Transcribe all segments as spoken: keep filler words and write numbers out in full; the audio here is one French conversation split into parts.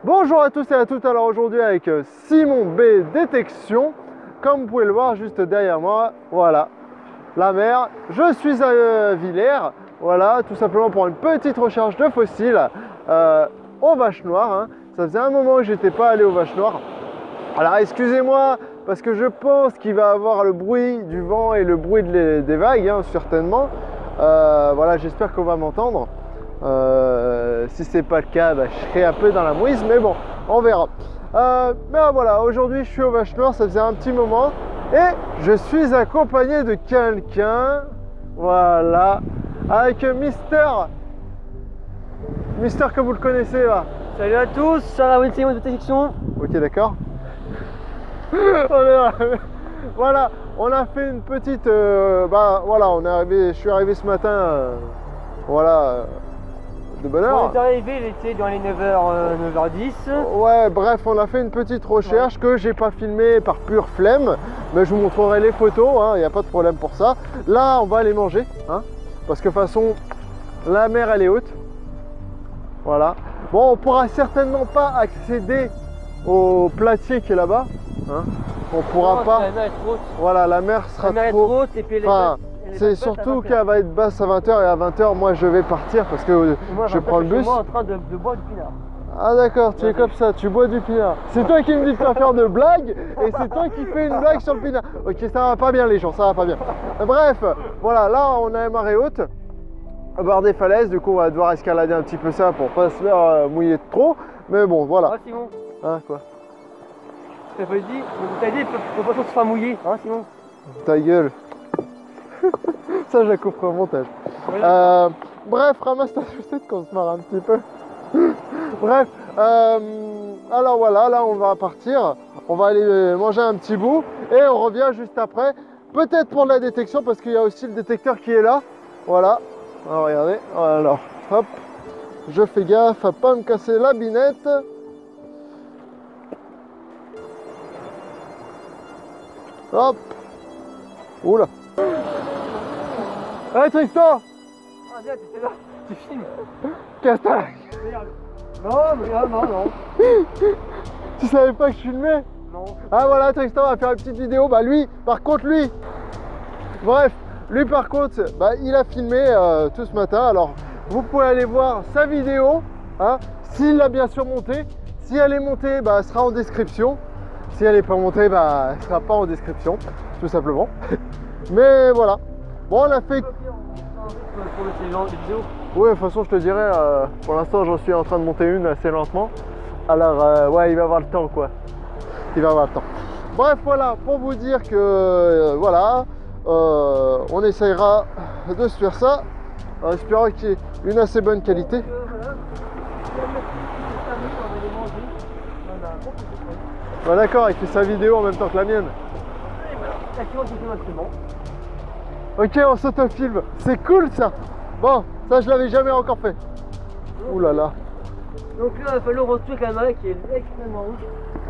Bonjour à tous et à toutes, alors aujourd'hui avec Simon B Détection. Comme vous pouvez le voir juste derrière moi, voilà, la mer. Je suis à Villers, voilà, tout simplement pour une petite recherche de fossiles euh, aux vaches noires. Hein. Ça faisait un moment que j'étais pas allé aux vaches noires. Alors excusez-moi, parce que je pense qu'il va y avoir le bruit du vent et le bruit de les, des vagues, hein, certainement. Euh, voilà, j'espère qu'on va m'entendre. Euh, si c'est pas le cas, bah, je serai un peu dans la mouise, mais bon, on verra. Euh, mais voilà, aujourd'hui je suis aux vaches noires, ça faisait un petit moment, et je suis accompagné de quelqu'un, voilà, avec Mister, Mister que vous le connaissez là. Salut à tous, Sarah Simon de Détection. Ok, d'accord. Voilà, on a fait une petite, euh, bah voilà, on est arrivé, je suis arrivé ce matin, euh, voilà. Euh, de bonne heure. On est arrivé, il était dans les neuf heures, euh, neuf heures dix. Ouais, bref, on a fait une petite recherche ouais. que j'ai pas filmé par pure flemme, mais je vous montrerai les photos, il hein, n'y a pas de problème pour ça. Là, on va aller manger, hein, parce que de toute façon, la mer elle est haute. Voilà. Bon, on pourra certainement pas accéder au platier qui est là-bas. Hein. On pourra non, pas. La mer est trop haute. Voilà, la mer sera la mer trop. Est trop haute et puis enfin, c'est surtout qu'elle va être basse à vingt heures et à vingt heures, moi je vais partir parce que moi, je prends le bus. Moi en train de, de boire du pinard. Ah d'accord, tu ouais, es comme ça, tu bois du pinard. C'est toi qui me dis de pas faire de blagues et c'est toi qui fais une blague sur le pinard. Ok, ça va pas bien les gens, ça va pas bien. Bref, voilà, là on a une marée haute, au bord des falaises, du coup on va devoir escalader un petit peu ça pour pas se faire euh, mouiller de trop. Mais bon, voilà. Ah Simon. Hein, quoi? Je t'avais dit, t'as dit, faut pas qu'on se fasse mouiller, hein Simon? Ta gueule. Ça, je la couperai au montage. Oui. Euh, bref, ramasse ta chaussette qu'on se marre un petit peu. Bref, euh, alors voilà, là on va partir. On va aller manger un petit bout et on revient juste après. Peut-être pour la détection parce qu'il y a aussi le détecteur qui est là. Voilà. Alors, regardez. Alors, hop. Je fais gaffe à pas me casser la binette. Hop. Oula. Hey Tristan! Ah viens, t'étais là, tu filmes. Casse-toi! Non, mais non, non, non. Tu savais pas que je filmais? Non. Ah voilà, Tristan va faire une petite vidéo. Bah lui, par contre lui, bref, lui par contre, bah, il a filmé euh, tout ce matin. Alors, vous pouvez aller voir sa vidéo, hein, s'il l'a bien sûr montée. Si elle est montée, bah, elle sera en description. Si elle n'est pas montée, bah, elle sera pas en description, tout simplement. Mais voilà. Bon, on a fait. Pour le séjour des vidéos. Oui, de toute façon, je te dirais, euh, pour l'instant, j'en suis en train de monter une assez lentement. Alors, euh, ouais, il va avoir le temps, quoi. Il va avoir le temps. Bref, voilà, pour vous dire que, euh, voilà, euh, on essayera de se faire ça, en espérant qu'il y ait une assez bonne qualité. Bah d'accord, il fait sa vidéo en même temps que la mienne. Ok, on s'autofilme. C'est cool ça. Bon, ça je l'avais jamais encore fait. Ouh là là. Donc là, il va falloir retrouver la marée qui est extrêmement rouge.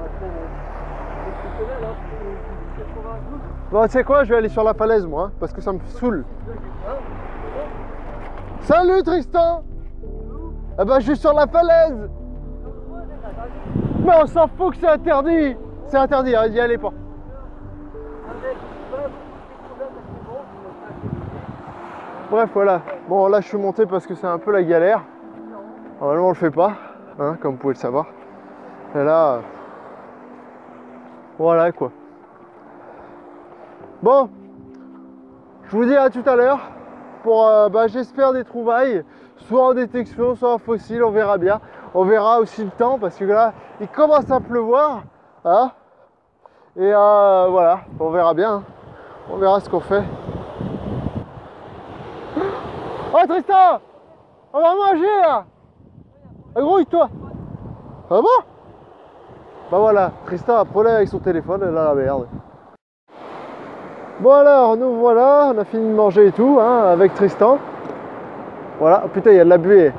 Bon, tu sais quoi, je vais aller sur la falaise moi, hein, parce que ça me saoule. Salut Tristan. Eh ben, je suis sur la falaise. Mais on s'en fout que c'est interdit. C'est interdit, hein, n'y allez pas. Bref, voilà. Bon, là, je suis monté parce que c'est un peu la galère. Normalement, on le fait pas, hein, comme vous pouvez le savoir. Et là, euh... voilà quoi. Bon, je vous dis à tout à l'heure pour, euh, bah, j'espère des trouvailles, soit en détection, soit en fossile, on verra bien. On verra aussi le temps parce que là, il commence à pleuvoir, hein. Et euh, voilà, on verra bien. Hein. On verra ce qu'on fait. Oh Tristan, on va manger là. Grouille-toi. Ah bon? Bah voilà, Tristan a problème avec son téléphone, elle a la merde. Bon alors, nous voilà, on a fini de manger et tout, hein, avec Tristan. Voilà, oh, putain, il y a de la buée.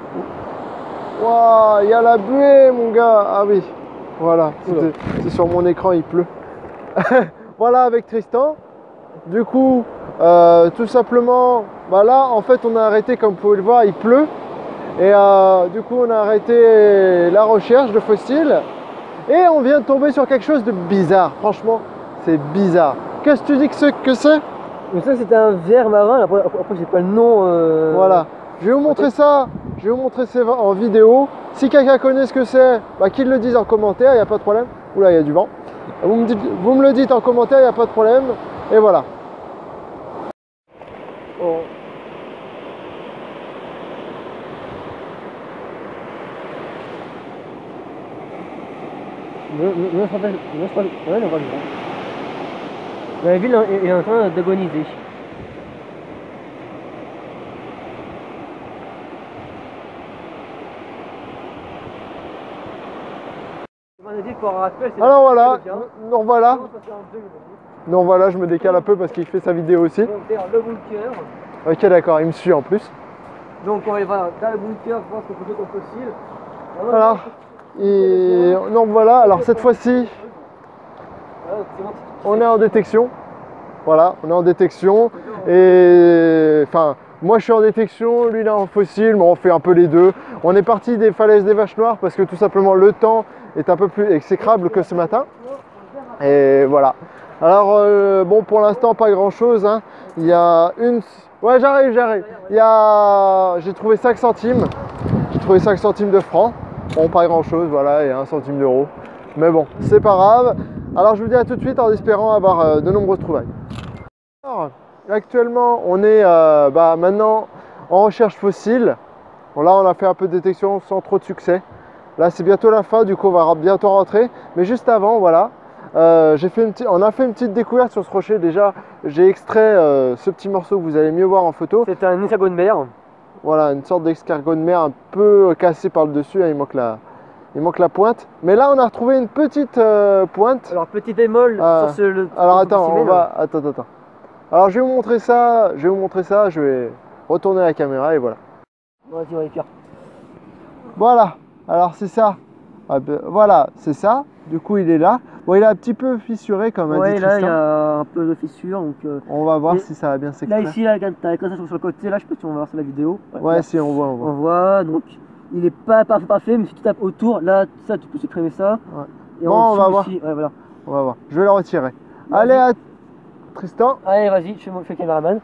Waouh, il y a la buée mon gars. Ah oui, voilà, c'est sur mon écran, il pleut. Voilà, avec Tristan. Du coup, euh, tout simplement, bah là, en fait, on a arrêté, comme vous pouvez le voir, il pleut. Et euh, du coup, on a arrêté la recherche de fossiles et on vient de tomber sur quelque chose de bizarre. Franchement, c'est bizarre. Qu'est-ce que tu dis que c'est que c'est? Donc ça, c'était un ver marin. Après, après j'ai pas le nom. Euh... Voilà. Je vais vous montrer ça. Je vais vous montrer ça en vidéo. Si quelqu'un connaît ce que c'est, bah, qu'il le dise en commentaire. Il n'y a pas de problème. Oula, il y a du vent. Vous me, dites, vous me le dites en commentaire. Il n'y a pas de problème. Et voilà. Oh. La ville est en train d'agoniser. Alors voilà, nous revoilà. Non voilà, je me décale un peu parce qu'il fait sa vidéo aussi. Donc vers le bunker. Ok d'accord, il me suit en plus. Donc on va voir dans le bunker, voir ce qu'on peut faire comme fossile. Alors, et non voilà, alors cette fois-ci, on est en détection. Voilà, on est en détection. Et enfin, moi je suis en détection, lui il est en fossile, mais on fait un peu les deux. On est parti des falaises des Vaches Noires parce que tout simplement le temps est un peu plus exécrable que ce matin. Et voilà. Alors euh, bon, pour l'instant pas grand chose, hein. Il y a une... Ouais j'arrive, j'arrive. Il y a... J'ai trouvé cinq centimes. J'ai trouvé cinq centimes de francs. Bon, pas grand chose, voilà, et un centime d'euro. Mais bon, c'est pas grave. Alors je vous dis à tout de suite en espérant avoir euh, de nombreuses trouvailles. Alors, actuellement on est euh, bah, maintenant en recherche fossile. Bon là on a fait un peu de détection sans trop de succès. Là c'est bientôt la fin, du coup on va bientôt rentrer. Mais juste avant, voilà. Euh, j'ai fait une petite, on a fait une petite découverte sur ce rocher. Déjà, j'ai extrait euh, ce petit morceau que vous allez mieux voir en photo. C'est un escargot de mer. Voilà, une sorte d'escargot de mer un peu cassé par le dessus. Hein, il manque la, il manque la pointe. Mais là, on a retrouvé une petite euh, pointe. Alors petit bémol euh, sur ce. Le, alors attends, on va, attends, attends. Alors je vais vous montrer ça. Je vais vous montrer ça. Je vais retourner la caméra et voilà. Vas-y, on va écrire. Voilà. Alors c'est ça. Ah ben, voilà, c'est ça. Du coup, il est là. Bon, il est un petit peu fissuré comme a ouais, dit là, Tristan. il y a un peu de fissure. Donc, euh, on va voir et si ça va bien s'extraire. Là, ici, là, quand tu as ça sur le côté, là, je sais pas si on va voir sur la vidéo. Ouais, ouais si, on voit, on voit. On voit, donc, il est pas parfait, parfait, mais si tu tapes autour, là, ça, tu peux supprimer ça. Ouais. Et bon, on va voir. Ici, ouais, voilà. On va voir. Je vais le retirer. Allez, à Tristan. Allez, vas-y, je fais le caméraman.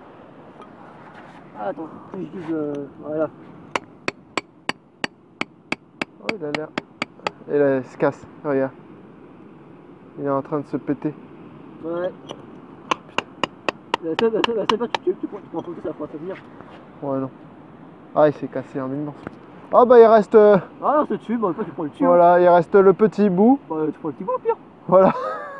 Ah, attends, que je dise, euh, voilà. Oh, il a l'air. Et là, il se casse, regarde. Il est en train de se péter. Ouais. La seule, la seule, la seule, tu, tu, tu, prends, tu prends un photo, ça va venir. Ouais, non. Ah, il s'est cassé en mille morceaux. Ah, bah, il reste. Euh... Ah, non, c'est dessus, bah, toi, tu prends le dessus. Voilà, hein. Il reste le petit bout. Bah, tu prends le petit bout, au pire. Voilà.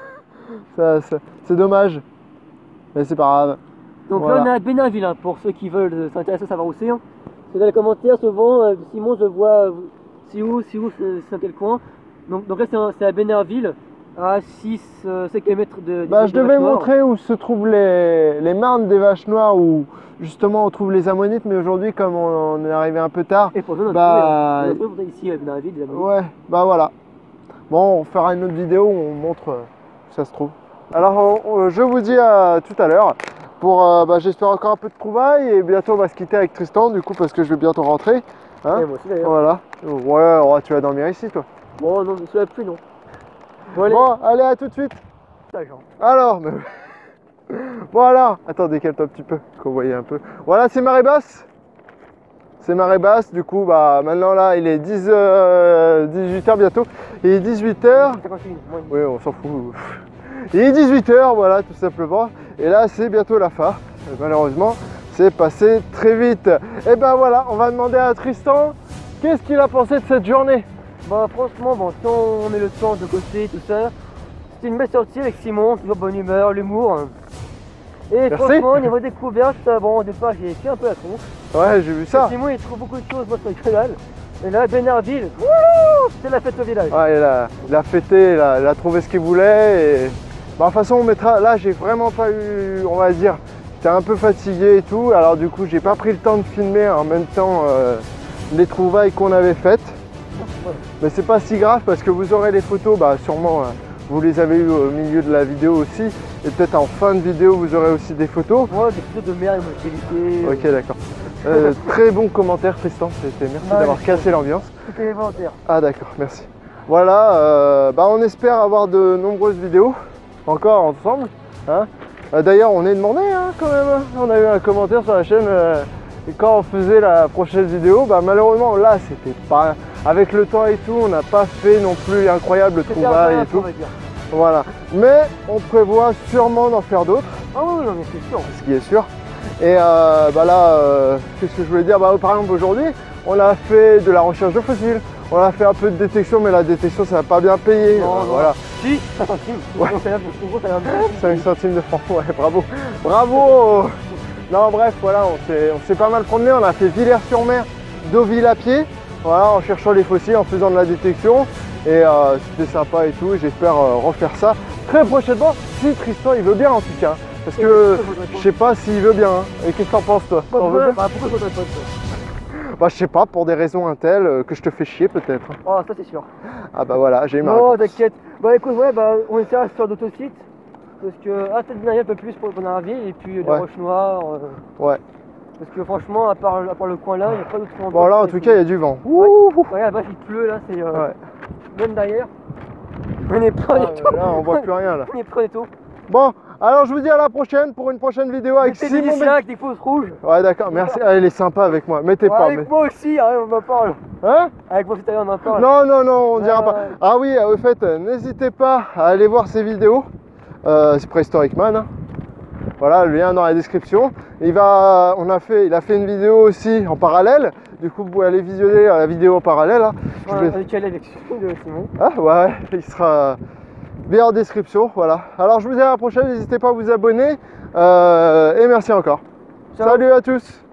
ça, ça, c'est dommage. Mais c'est pas grave. Donc voilà. là, on est à Bénaville, hein, pour ceux qui veulent s'intéresser à savoir où c'est. Hein. C'est dans les commentaires, souvent, euh, Simon, je vois. Euh, c'est où, c'est où, c'est à quel coin. Donc, donc là, c'est à Bénaville. À six kilomètres de, de Bah, je devais Vaches montrer où se trouvent les, les marnes des Vaches Noires, où justement on trouve les ammonites, mais aujourd'hui, comme on, on est arrivé un peu tard, et pour ça, on a bah, trouvé, on a trouvé ici à Bénaville des ammonites. Ouais, bah voilà. Bon, on fera une autre vidéo où on montre euh, où ça se trouve. Alors, on, on, je vous dis à tout à l'heure. Pour, euh, bah, j'espère encore un peu de trouvailles et bientôt on va se quitter avec Tristan, du coup, parce que je vais bientôt rentrer. Hein, et moi aussi d'ailleurs. Voilà. Ouais, ouais, tu vas dormir ici, toi. Bon, non, je ne plus, non. Bon allez. bon, allez, à tout de suite. Alors, mais... bon alors, attends, décale-toi un petit peu, qu'on voyait un peu. Voilà, c'est marée basse. C'est marée basse, du coup, bah maintenant là, il est dix, euh, dix-huit heures bientôt. Il est dix-huit heures. Oui, on s'en fout. Il est dix-huit heures, voilà, tout simplement. Et là, c'est bientôt la fin. Et malheureusement, c'est passé très vite. Et ben voilà, on va demander à Tristan, qu'est-ce qu'il a pensé de cette journée? Bah franchement, bon, si on met le temps de côté, tout ça, c'était une belle sortie avec Simon, toujours bonne humeur, l'humour. Et merci. Franchement, au niveau découverte, bon, au départ, j'ai fait un peu la tronche. Ouais, j'ai vu ça. Simon, il trouve beaucoup de choses, moi, sur le canal. Et là, Bénaville, c'est la fête au village. Ouais, il a, il a fêté, il a, il a trouvé ce qu'il voulait. Et... Bah, de toute façon, on mettra. Là, j'ai vraiment pas eu, on va dire, j'étais un peu fatigué et tout. Alors, du coup, j'ai pas pris le temps de filmer en même temps euh, les trouvailles qu'on avait faites. Mais c'est pas si grave parce que vous aurez les photos, bah sûrement euh, vous les avez eues au milieu de la vidéo aussi. Et peut-être en fin de vidéo vous aurez aussi des photos. Ouais, des photos de mer et de qualité. Ok, d'accord. Euh, très bon commentaire Tristan, c'était merci Ouais, d'avoir merci. cassé l'ambiance. C'était volontaire. Ah d'accord, merci. Voilà, euh, bah, on espère avoir de nombreuses vidéos encore ensemble. Hein. Euh, D'ailleurs, on est demandé hein, quand même. Hein. On a eu un commentaire sur la chaîne euh, et quand on faisait la prochaine vidéo. Bah, malheureusement, là, c'était pas avec le temps et tout, on n'a pas fait non plus incroyable trouvailles et tout. Voilà, mais on prévoit sûrement d'en faire d'autres. Ah oui, non, mais c'est sûr. Ce qui est sûr. Et euh, bah là, euh, qu'est-ce que je voulais dire bah, par exemple, aujourd'hui, on a fait de la recherche de fossiles. On a fait un peu de détection, mais la détection, ça n'a pas bien payé. Non, Euh, non. voilà. Si, cinq centimes. Ouais. Donc, ça a- en gros, ça a un- cinq centimes de francs, ouais, bravo. Bravo. Non, bref, voilà, on s'est on s'est pas mal promené. On a fait Villers-sur-Mer, Deauville à pied. Voilà, en cherchant les fossiles, en faisant de la détection. Et euh, c'était sympa et tout. J'espère euh, refaire ça très prochainement, si Tristan il veut bien en tout cas. Parce que je sais pas s'il veut bien. Hein. Et qu'est-ce que t'en penses toi? T'en veux bien Bah, pourquoi je voudrais pas de ça? Bah je sais pas, pour des raisons intelles, euh, que je te fais chier peut-être. Oh, ça c'est sûr. Ah bah voilà, j'ai eu ma Non, réponse. t'inquiète. Bah écoute, ouais, bah on essaiera sur d'autres sites. Parce que, ah, peut-être bien un peu plus pour pour Narville et puis euh, des Ouais. roches noires. euh, Ouais. Parce que franchement, à part, à part le coin là, il n'y a pas d'autre endroit. Bon là en pour tout essayer. cas il y a du vent. Ouais. Ouh. Regarde, bah, il pleut là, c'est. Euh, Ouais. Même derrière. On est prêt Ah, et tout. là on voit plus rien là. On est prêt et tout. Bon, alors je vous dis à la prochaine pour une prochaine vidéo avec Mettez des Simon. lycéens avec des fausses rouges. Ouais d'accord, merci. Ah, il est sympa avec moi. Mettez Ouais, pas. avec Mais... moi aussi, hein, on m'en parle. Hein? Avec moi tout à l'heure, on en parle. Non, non, non, on dira Ouais, pas. ouais. Ah oui, au fait, euh, n'hésitez pas à aller voir ces vidéos. Euh, c'est Prehistoric Man. Hein. Voilà, le lien dans la description. Il, va, on a fait, il a fait une vidéo aussi en parallèle. Du coup, vous pouvez aller visionner la vidéo en parallèle. Hein. Je Ouais, vais- avec elle, avec de Simon. Ah ouais, il sera bien en description. Voilà. Alors, je vous dis à la prochaine. N'hésitez pas à vous abonner. Euh, et merci encore. Ciao. Salut à tous.